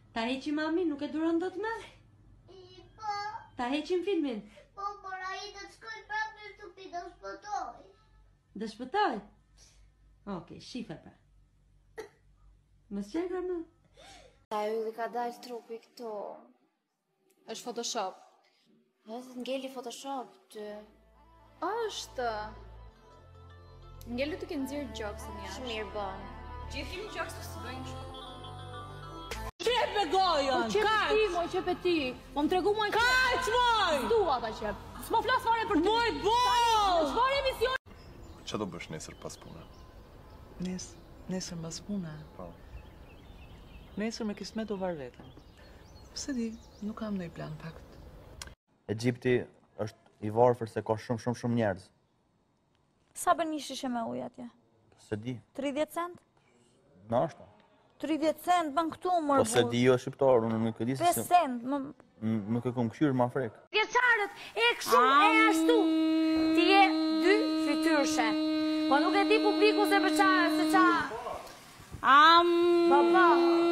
Ta heqim mami, nuk e duron dot më? Po. Ta heqim filmin? Po, por ai do të shkoj prapë në shtëpi, do shpëtoj. Do shpëtoj? Okej, shife pra. Mos qenë më. Ta ylli ka dalë trupi këtu. Është Photoshop. Edhe ngeli Photoshop ty. Është. Ngelu të ke nxjerr gjoksin jashtë. Shumë mirë bën. Gjithë filmin gjoks të së bëjnë shumë. Qep me gojën, kaq! Moj qep e ti, më tregu moj qep. Kaq, moj! Dua ta qep. S'mo flas fare për ty. Moj bol! Çfarë emision? Çfarë do bësh nesër pas pune? Nesër mas pune? Po. Nesër me kismet u var vetëm. Pse di, nuk kam ndonjë plan fakt. Egjipti është i varfër se ka shumë njerëz. Sa bën një shishe me ujë atje? Se di. 30 cent? Na është. 30 cent bën këtu më Po se di jo shqiptar, unë nuk e di se 5 cent, nuk e kam kthyer më Afrikë. Vjeçarët e kështu e ashtu. Ti je 2 fytyrshe. Po nuk e di publiku se për çfarë, se ça. Baba.